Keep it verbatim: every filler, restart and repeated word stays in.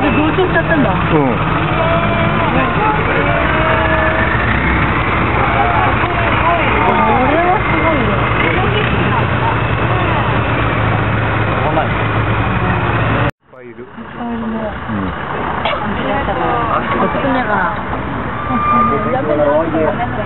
で同調しちゃったんだ。うん。 Gusto niya ka.